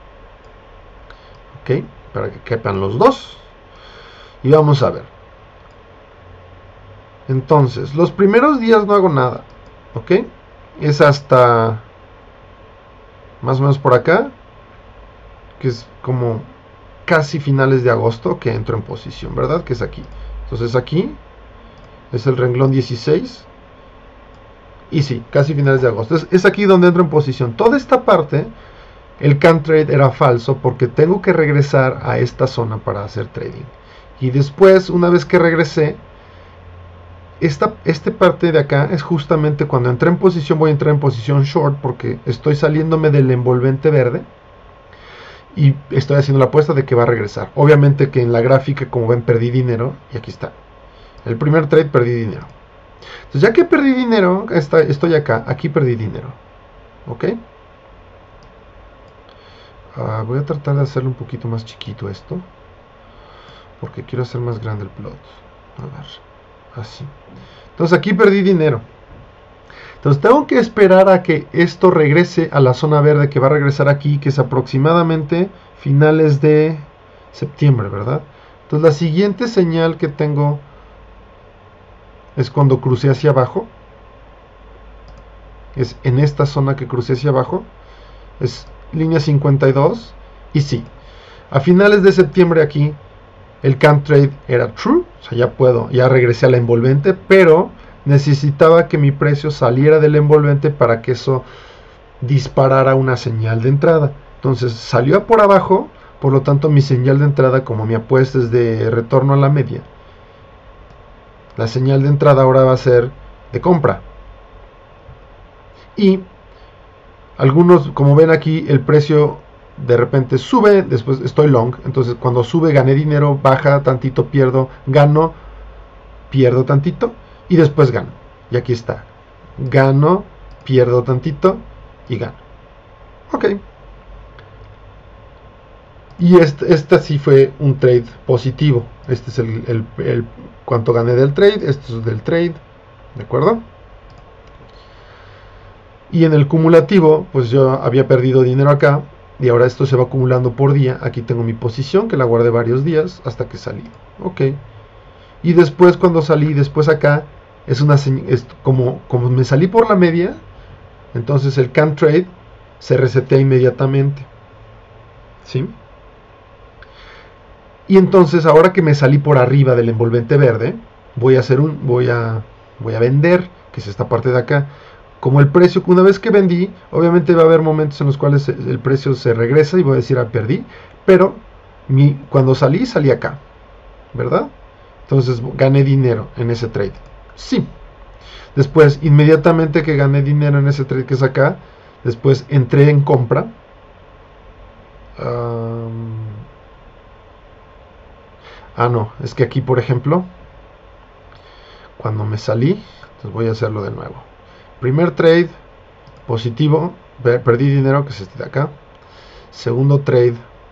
S1: Ok, para que quepan los dos. Y vamos a ver. Entonces, los primeros días no hago nada. Ok, es hasta más o menos por acá, que es como casi finales de agosto, que entro en posición, ¿verdad? Que es aquí. Entonces aquí es el renglón dieciséis. Y sí, casi finales de agosto. Es, es aquí donde entro en posición. Toda esta parte, el can trade era falso porque tengo que regresar a esta zona para hacer trading. Y después, una vez que regresé, esta, esta parte de acá es justamente cuando entré en posición, voy a entrar en posición short porque estoy saliéndome del envolvente verde. Y estoy haciendo la apuesta de que va a regresar. Obviamente que en la gráfica, como ven, perdí dinero. Y aquí está. El primer trade perdí dinero. Entonces ya que perdí dinero, está, estoy acá. Aquí perdí dinero. ¿Ok? Uh, voy a tratar de hacerlo un poquito más chiquito esto. Porque quiero hacer más grande el plot. A ver. Así. Entonces aquí perdí dinero. Entonces tengo que esperar a que esto regrese a la zona verde, que va a regresar aquí, que es aproximadamente finales de septiembre, ¿verdad? Entonces la siguiente señal que tengo es cuando crucé hacia abajo. Es en esta zona que crucé hacia abajo. Es línea cincuenta y dos. Y sí, a finales de septiembre aquí el can trade era true. O sea, ya puedo, ya regresé a la envolvente, pero necesitaba que mi precio saliera del envolvente para que eso disparara una señal de entrada. Entonces salió por abajo, por lo tanto mi señal de entrada, como mi apuesta es de retorno a la media, la señal de entrada ahora va a ser de compra. Y algunos, como ven aquí, el precio de repente sube, después estoy long, entonces cuando sube gané dinero, baja tantito, pierdo, gano, pierdo tantito. Y después gano. Y aquí está. Gano, pierdo tantito y gano. Ok. Y este, este sí fue un trade positivo. Este es el, el, el cuánto gané del trade. Esto es del trade. ¿De acuerdo? Y en el cumulativo, pues yo había perdido dinero acá. Y ahora esto se va acumulando por día. Aquí tengo mi posición que la guardé varios días hasta que salí. Ok. Y después cuando salí, después acá, es una es como, como me salí por la media, entonces el can trade se resetea inmediatamente. ¿Sí? Y entonces ahora que me salí por arriba del envolvente verde, voy a hacer un voy a voy a vender, que es esta parte de acá. Como el precio, una vez que vendí, obviamente va a haber momentos en los cuales el precio se regresa y voy a decir, ah, perdí, pero mi, cuando salí, salí acá, ¿verdad? Entonces gané dinero en ese trade. Sí. Después, inmediatamente que gané dinero en ese trade que es acá, después entré en compra. Um, ah, no. Es que aquí, por ejemplo, cuando me salí, entonces voy a hacerlo de nuevo. Primer trade, positivo. Perdí dinero, que es este de acá. Segundo trade,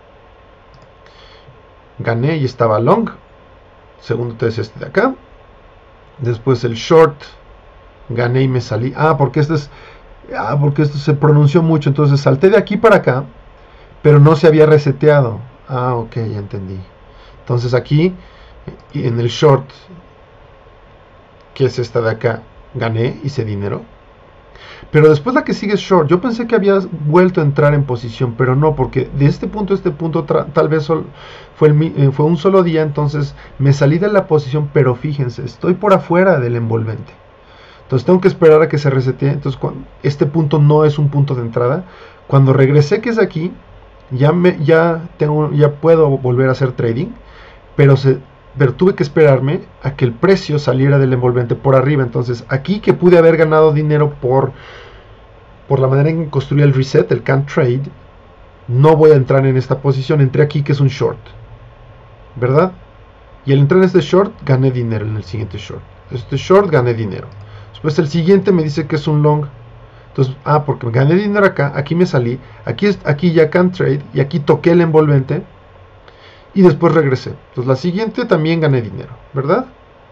S1: gané y estaba long. Segundo trade es este de acá. Después el short, gané y me salí. Ah, porque esto es ah, porque esto se pronunció mucho. Entonces salté de aquí para acá, pero no se había reseteado. Ah, ok, ya entendí. Entonces aquí, en el short, que es esta de acá, gané, hice dinero. Pero después la que sigue es short. Yo pensé que había vuelto a entrar en posición, pero no, porque de este punto a este punto tal vez sol, fue, el, eh, fue un solo día, entonces me salí de la posición, pero fíjense, estoy por afuera del envolvente. Entonces tengo que esperar a que se resetee. Entonces cuando, este punto no es un punto de entrada. Cuando regresé, que es aquí, ya, me, ya, tengo, ya puedo volver a hacer trading, pero se... pero tuve que esperarme a que el precio saliera del envolvente por arriba. Entonces aquí que pude haber ganado dinero por, por la manera en que construí el reset, el can trade, no voy a entrar en esta posición. Entré aquí que es un short, ¿verdad? Y al entrar en este short gané dinero en el siguiente short. Este short gané dinero. Después el siguiente me dice que es un long. Entonces, ah, porque gané dinero acá, aquí me salí, aquí, aquí ya can trade y aquí toqué el envolvente. Y después regresé. Entonces la siguiente también gané dinero, ¿verdad?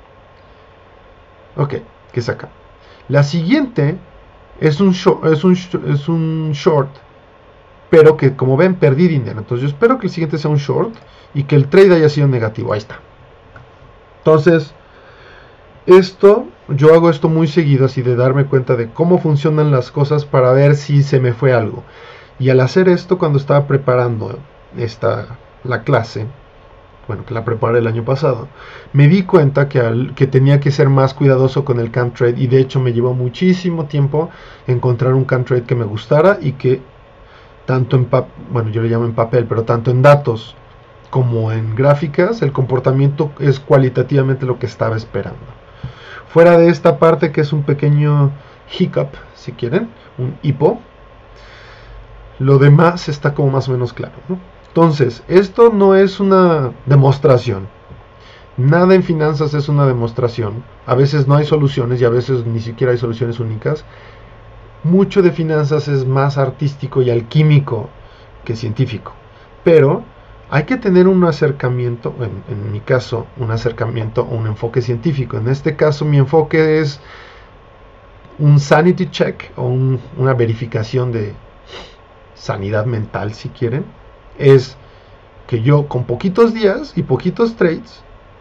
S1: Ok, que es acá. La siguiente es un, short, es, un, es un short, pero que como ven perdí dinero. Entonces yo espero que el siguiente sea un short y que el trade haya sido negativo. Ahí está. Entonces, esto, yo hago esto muy seguido, así de darme cuenta de cómo funcionan las cosas para ver si se me fue algo. Y al hacer esto, cuando estaba preparando esta... la clase, bueno, que la preparé el año pasado, me di cuenta que, al, que tenía que ser más cuidadoso con el cam trade, y de hecho me llevó muchísimo tiempo encontrar un cam trade que me gustara y que tanto en papel, bueno, yo le llamo en papel, pero tanto en datos como en gráficas, el comportamiento es cualitativamente lo que estaba esperando. Fuera de esta parte que es un pequeño hiccup, si quieren, un hipo, lo demás está como más o menos claro, ¿no? Entonces, esto no es una demostración. Nada en finanzas es una demostración. A veces no hay soluciones y a veces ni siquiera hay soluciones únicas. Mucho de finanzas es más artístico y alquímico que científico. Pero hay que tener un acercamiento, en, en mi caso, un acercamiento o un enfoque científico. En este caso, mi enfoque es un sanity check o un, una verificación de sanidad mental, si quieren. Es que yo con poquitos días y poquitos trades,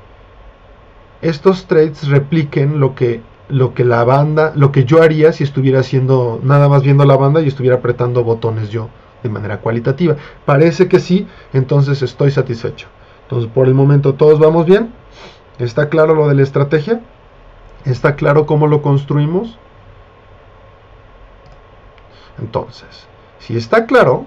S1: estos trades repliquen lo que, lo que la banda, lo que yo haría si estuviera haciendo, nada más viendo la banda y estuviera apretando botones yo de manera cualitativa. Parece que sí, entonces estoy satisfecho. Entonces, por el momento todos vamos bien. ¿Está claro lo de la estrategia? ¿Está claro cómo lo construimos? Entonces, si está claro,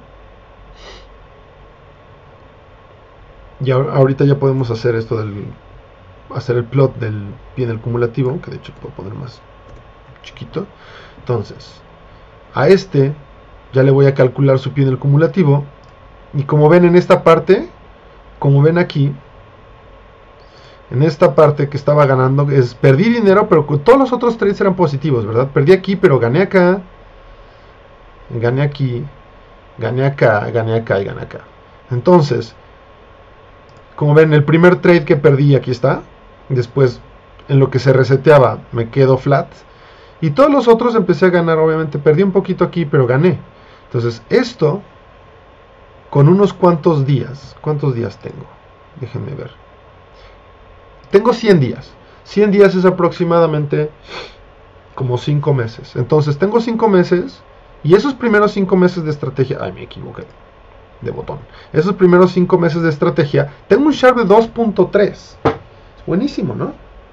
S1: ya ahorita ya podemos hacer esto del hacer el plot del P and L acumulativo, que de hecho puedo poner más chiquito. Entonces, a este ya le voy a calcular su P and L acumulativo, y como ven en esta parte, como ven aquí, en esta parte que estaba ganando, es perdí dinero, pero todos los otros trades eran positivos, ¿verdad? Perdí aquí, pero gané acá, gané aquí, gané acá, gané acá y gané acá. Entonces, como ven, el primer trade que perdí, aquí está. Después, en lo que se reseteaba, me quedo flat. Y todos los otros empecé a ganar, obviamente. Perdí un poquito aquí, pero gané. Entonces, esto, con unos cuantos días. ¿Cuántos días tengo? Déjenme ver. Tengo cien días. cien días es aproximadamente como cinco meses. Entonces, tengo cinco meses. Y esos primeros cinco meses de estrategia... Ay, me equivoqué de botón. Esos primeros cinco meses de estrategia, tengo un Sharpe de dos punto tres. Es buenísimo, ¿no?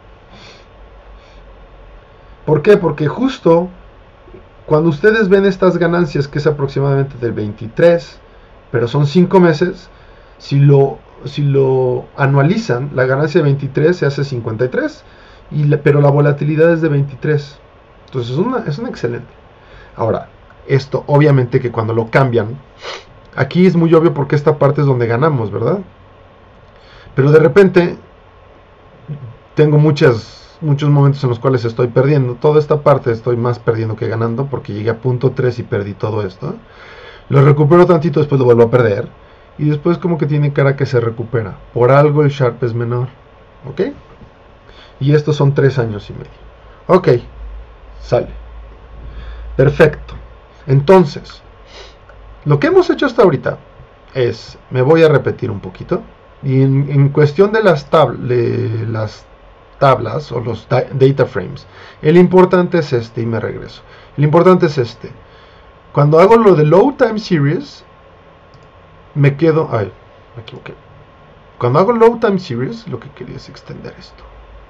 S1: ¿Por qué? Porque justo cuando ustedes ven estas ganancias, que es aproximadamente del veintitrés, pero son cinco meses, si lo, si lo anualizan, la ganancia de veintitrés se hace cincuenta y tres, y la, pero la volatilidad es de veintitrés. Entonces es una, es una excelente. Ahora, esto obviamente que cuando lo cambian, aquí es muy obvio porque esta parte es donde ganamos, ¿verdad? Pero de repente tengo muchas, muchos momentos en los cuales estoy perdiendo. Toda esta parte estoy más perdiendo que ganando porque llegué a punto tres y perdí todo esto. Lo recupero tantito, después lo vuelvo a perder. Y después como que tiene cara que se recupera. Por algo el Sharpe es menor. ¿Ok? Y estos son tres años y medio. Ok. Sale. Perfecto. Entonces, lo que hemos hecho hasta ahorita es, me voy a repetir un poquito, y en, en cuestión de las, tab de las tablas o los da data frames, el importante es este, y me regreso. El importante es este. Cuando hago lo de low time series, me quedo, ay, me equivoqué. Cuando hago low time series, lo que quería es extender esto.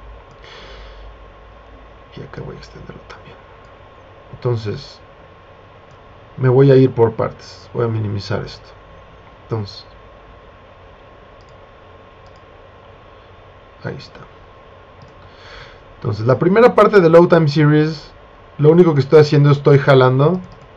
S1: Y acá voy a extenderlo también. Entonces, me voy a ir por partes. Voy a minimizar esto. Entonces, ahí está. Entonces, la primera parte de Low Time Series, lo único que estoy haciendo, estoy jalando.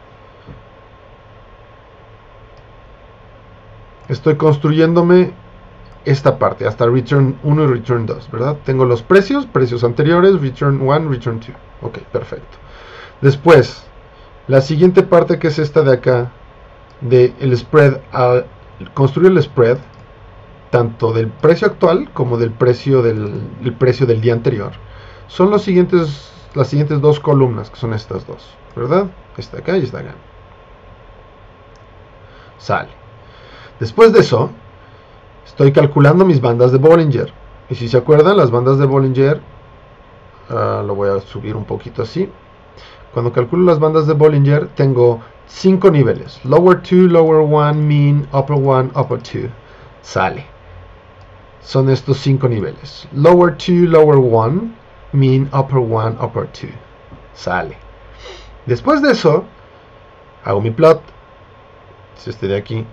S1: Estoy construyéndome esta parte, hasta Return uno y Return dos, ¿verdad? Tengo los precios, precios anteriores, Return uno, Return dos. Ok, perfecto. Después, la siguiente parte, que es esta de acá, de el spread, al construir el spread tanto del precio actual como del precio del, el precio del día anterior, son los siguientes, las siguientes dos columnas, que son estas dos, ¿verdad? Esta acá y esta acá. Sale. Después de eso, estoy calculando mis bandas de Bollinger. Y si se acuerdan, las bandas de Bollinger, uh, lo voy a subir un poquito así. Cuando calculo las bandas de Bollinger, tengo cinco niveles. Lower dos, Lower uno, Mean, Upper uno, Upper dos. Sale. son estos cinco niveles. Lower two, lower one, mean, upper one, upper two. Sale. Después de eso, hago mi plot. Es este de aquí.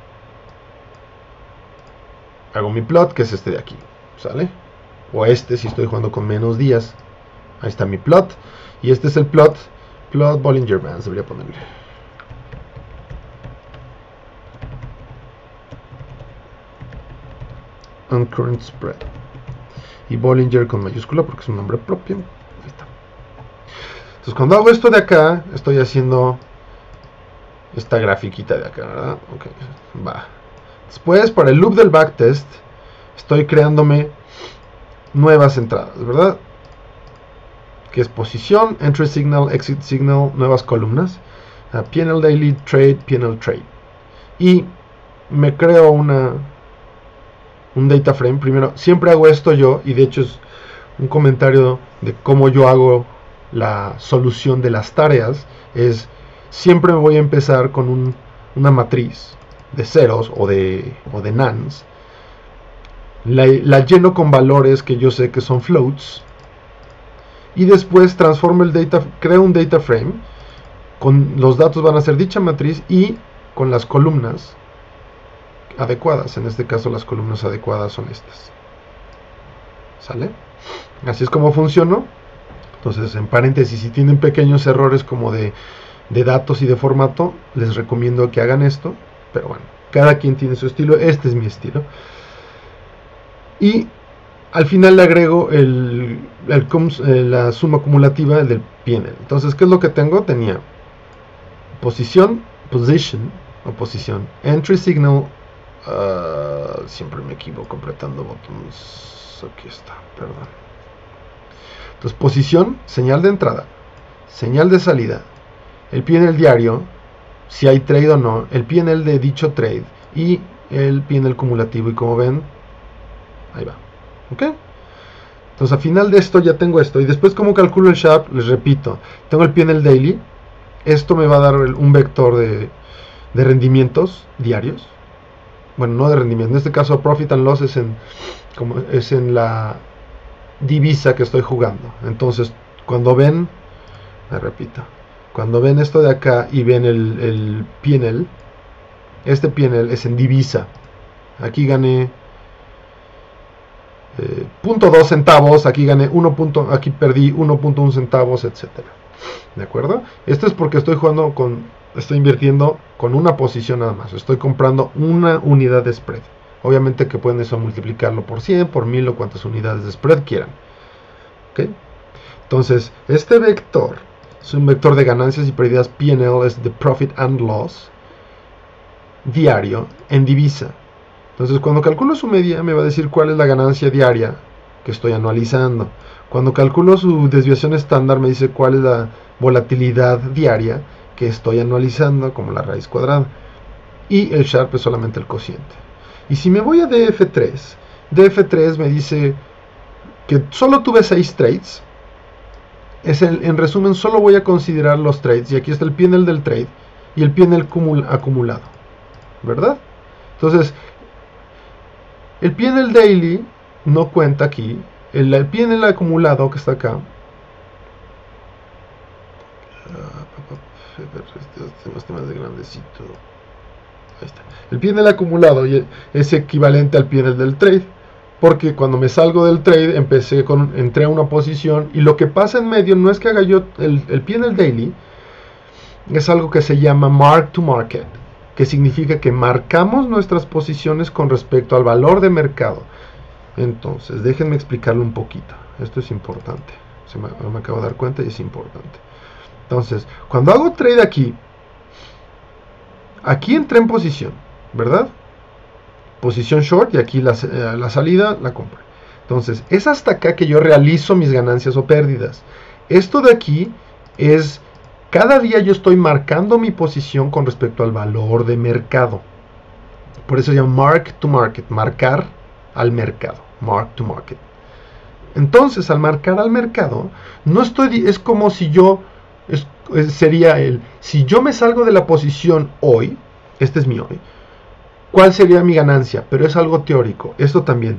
S1: Hago mi plot, que es este de aquí. ¿Sale? O este si estoy jugando con menos días. Ahí está mi plot. Y este es el plot. Plot Bollinger Bands, debería ponerle. Uncurrent Spread. Y Bollinger con mayúscula porque es un nombre propio. Ahí está. Entonces cuando hago esto de acá, estoy haciendo esta grafiquita de acá, ¿verdad? Ok, va. Después, para el loop del backtest, estoy creándome nuevas entradas, ¿verdad? Que es posición, entry signal, exit signal, nuevas columnas, uh, P and L daily, trade, P and L trade. Y me creo una un data frame. Primero, siempre hago esto yo, y de hecho es un comentario de cómo yo hago la solución de las tareas. Es, siempre me voy a empezar con un, una matriz de ceros o de, o de nans. La, la lleno con valores que yo sé que son floats. Y después transformo el data, creo un data frame. Con los datos van a ser dicha matriz y con las columnas adecuadas. En este caso las columnas adecuadas son estas. ¿Sale? Así es como funcionó. Entonces, en paréntesis, si tienen pequeños errores como de, de datos y de formato, les recomiendo que hagan esto. Pero bueno, cada quien tiene su estilo. Este es mi estilo. Y al final le agrego el, el, el, la suma acumulativa del P and L. Entonces, ¿qué es lo que tengo? Tenía posición, position, o posición, entry signal. Uh, siempre me equivoco apretando botones. Aquí está, perdón. Entonces, posición, señal de entrada, señal de salida, el P and L diario, si hay trade o no, el P and L de dicho trade y el P and L cumulativo. Y como ven, ahí va. ¿Ok? Entonces, al final de esto ya tengo esto. Y después, ¿cómo calculo el Sharp? Les repito, tengo el P and L daily. Esto me va a dar un vector de, de rendimientos diarios. Bueno, no de rendimiento, en este caso profit and loss es en, como es en la divisa que estoy jugando. Entonces, cuando ven, me repito, cuando ven esto de acá y ven el, el P and L, este P and L es en divisa. Aquí gané eh, punto dos centavos, aquí gané uno. Aquí perdí uno punto uno centavos, etcétera. ¿De acuerdo? Esto es porque estoy jugando con, estoy invirtiendo con una posición nada más. Estoy comprando una unidad de spread. Obviamente que pueden eso multiplicarlo por cien, por mil o cuantas unidades de spread quieran. ¿Ok? Entonces, este vector es un vector de ganancias y pérdidas. P and L es the profit and loss diario en divisa. Entonces, cuando calculo su media, me va a decir cuál es la ganancia diaria que estoy anualizando. Cuando calculo su desviación estándar, me dice cuál es la volatilidad diaria que estoy anualizando, como la raíz cuadrada. Y el Sharp es solamente el cociente. Y si me voy a D F tres, D F tres me dice que solo tuve seis trades. Es el, en resumen, solo voy a considerar los trades. Y aquí está el P and L del trade y el P and L acumulado. ¿Verdad? Entonces, el P and L daily no cuenta aquí. El, el P and L acumulado que está acá. Este más de grandecito. Ahí está. El P and L acumulado es equivalente al P and L del trade. Porque cuando me salgo del trade, empecé con, entré a una posición. Y lo que pasa en medio no es que haga yo el, el P and L daily. Es algo que se llama mark to market. Que significa que marcamos nuestras posiciones con respecto al valor de mercado. Entonces, déjenme explicarlo un poquito. Esto es importante. Se me, me acabo de dar cuenta y es importante. Entonces, cuando hago trade aquí, aquí entré en posición, ¿verdad? Posición short y aquí la, la salida, la compra. Entonces, es hasta acá que yo realizo mis ganancias o pérdidas. Esto de aquí es, cada día yo estoy marcando mi posición con respecto al valor de mercado. Por eso se llama mark to market, marcar al mercado, mark to market. Entonces, al marcar al mercado, no estoy, es como si yo, es, es, sería el, si yo me salgo de la posición hoy, este es mi hoy, ¿cuál sería mi ganancia? Pero es algo teórico, esto también.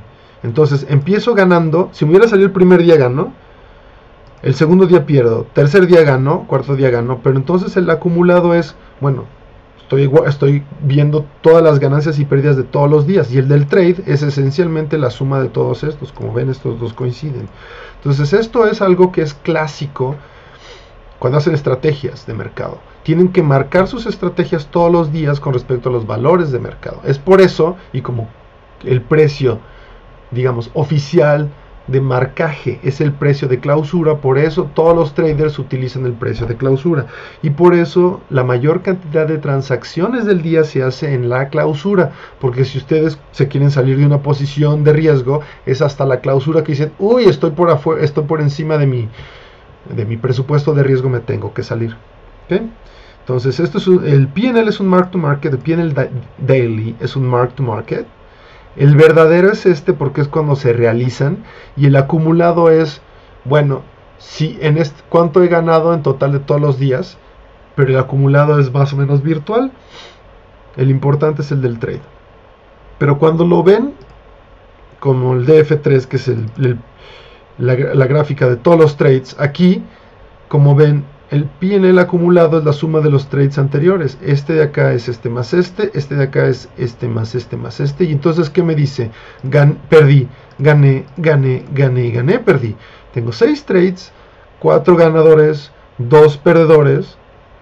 S1: Entonces empiezo ganando. Si me hubiera salido el primer día gano, el segundo día pierdo, tercer día gano, cuarto día gano, pero entonces el acumulado es, bueno, estoy, igual, estoy viendo todas las ganancias y pérdidas de todos los días, y el del trade es esencialmente la suma de todos estos. Como ven, estos dos coinciden. Entonces esto es algo que es clásico cuando hacen estrategias de mercado. Tienen que marcar sus estrategias todos los días con respecto a los valores de mercado. Es por eso, y como el precio, digamos, oficial de marcaje es el precio de clausura, por eso todos los traders utilizan el precio de clausura, y por eso la mayor cantidad de transacciones del día se hace en la clausura, porque si ustedes se quieren salir de una posición de riesgo, es hasta la clausura que dicen, uy, estoy por afuera, estoy por encima de mi, de mi presupuesto de riesgo, me tengo que salir. ¿Okay? Entonces esto es un, el P and L es un mark to market, el P and L daily es un mark to market. El verdadero es este porque es cuando se realizan, y el acumulado es, bueno, si en este, cuánto he ganado en total de todos los días, pero el acumulado es más o menos virtual. El importante es el del trade. Pero cuando lo ven como el D F tres, que es el, el, la, la gráfica de todos los trades, aquí, como ven, el P and L acumulado es la suma de los trades anteriores. Este de acá es este más este, este de acá es este más este más este. Y entonces, ¿qué me dice? Gan perdí, gané, gané, gané, gané, perdí. Tengo seis trades, cuatro ganadores, dos perdedores.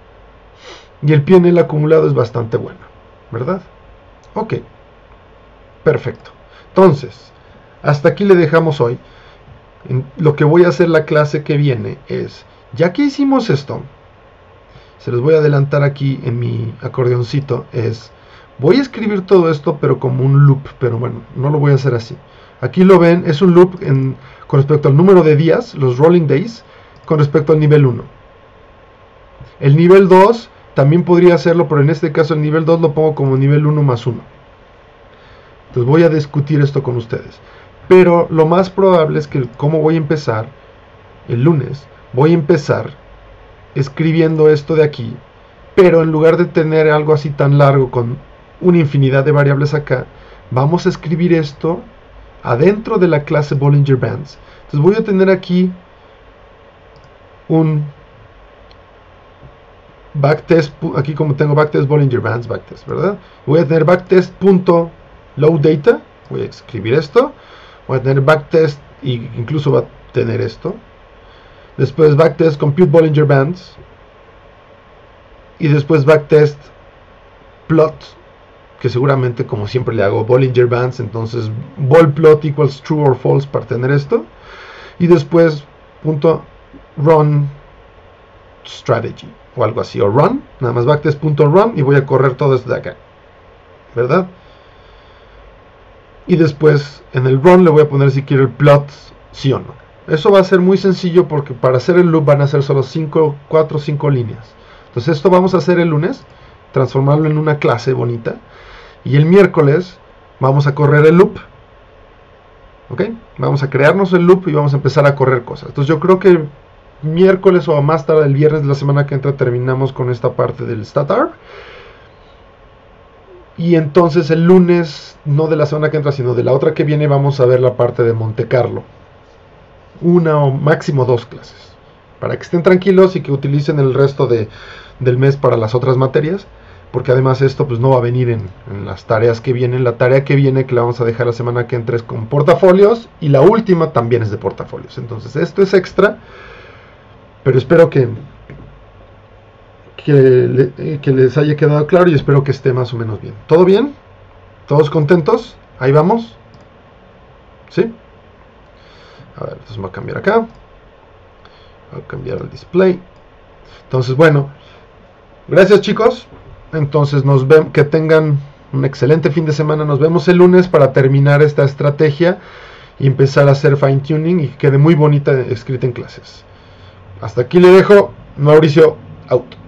S1: Y el P and L acumulado es bastante bueno, ¿verdad? Ok, perfecto. Entonces, hasta aquí le dejamos hoy. En lo que voy a hacer la clase que viene es, ya que hicimos esto, se los voy a adelantar aquí en mi acordeoncito, es, voy a escribir todo esto pero como un loop, pero bueno, no lo voy a hacer así. Aquí lo ven, es un loop en, con respecto al número de días, los rolling days, con respecto al nivel uno. El nivel dos también podría hacerlo, pero en este caso el nivel dos lo pongo como nivel uno más uno. Entonces voy a discutir esto con ustedes. Pero lo más probable es que, como voy a empezar el lunes, voy a empezar escribiendo esto de aquí, pero en lugar de tener algo así tan largo con una infinidad de variables acá, vamos a escribir esto adentro de la clase Bollinger Bands. Entonces voy a tener aquí un backtest, aquí como tengo backtest Bollinger Bands, backtest, ¿verdad? Voy a tener backtest.loadData, voy a escribir esto, voy a tener backtest, y incluso va a tener esto. Después backtest compute Bollinger Bands, y después backtest plot, que seguramente como siempre le hago Bollinger Bands, entonces bol plot equals true or false para tener esto, y después punto run strategy o algo así, o run, nada más backtest.run, y voy a correr todo esto de acá, ¿verdad? Y después en el run le voy a poner si quiero el plot, sí o no. Eso va a ser muy sencillo porque para hacer el loop van a ser solo cinco, cuatro o cinco líneas. Entonces esto vamos a hacer el lunes, transformarlo en una clase bonita. Y el miércoles vamos a correr el loop. ¿Ok? Vamos a crearnos el loop y vamos a empezar a correr cosas. Entonces yo creo que miércoles o a más tarde el viernes de la semana que entra terminamos con esta parte del StatArb. Y entonces el lunes, no de la semana que entra, sino de la otra que viene, vamos a ver la parte de Monte Carlo. Una o máximo dos clases, para que estén tranquilos y que utilicen el resto de, del mes para las otras materias, porque además esto pues no va a venir en, en las tareas que vienen. La tarea que viene, que la vamos a dejar la semana que entra, es con portafolios, y la última también es de portafolios. Entonces esto es extra, pero espero que que, le, que les haya quedado claro, y espero que esté más o menos bien. ¿Todo bien? ¿Todos contentos? Ahí vamos. ¿Sí? A ver, entonces voy a cambiar acá. Voy a cambiar el display. Entonces, bueno, gracias chicos. Entonces nos vemos, que tengan un excelente fin de semana. Nos vemos el lunes para terminar esta estrategia y empezar a hacer fine tuning y que quede muy bonita escrita en clases. Hasta aquí le dejo. Mauricio, out.